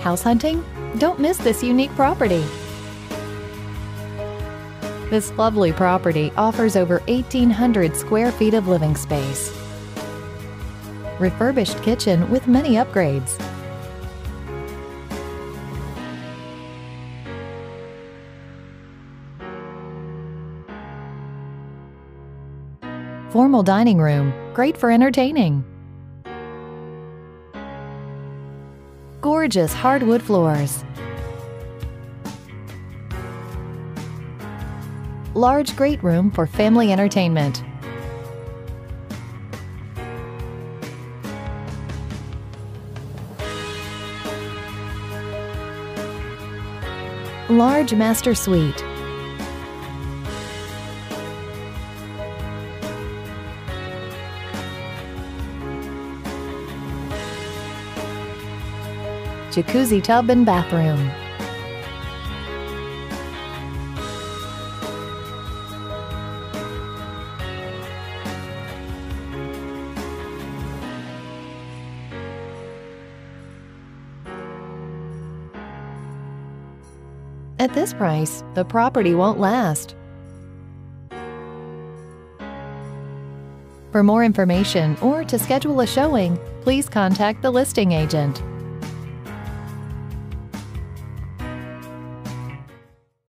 House hunting? Don't miss this unique property. This lovely property offers over 1,800 square feet of living space. Refurbished kitchen with many upgrades. Formal dining room, great for entertaining. Gorgeous hardwood floors. Large great room for family entertainment. Large master suite. Jacuzzi tub and bathroom. At this price, the property won't last. For more information or to schedule a showing, please contact the listing agent.